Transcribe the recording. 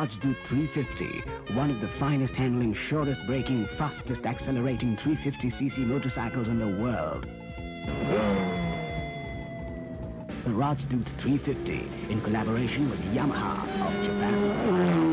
Rajdoot 350, one of the finest handling, surest braking, fastest accelerating 350cc motorcycles in the world. The Rajdoot 350, in collaboration with Yamaha of Japan.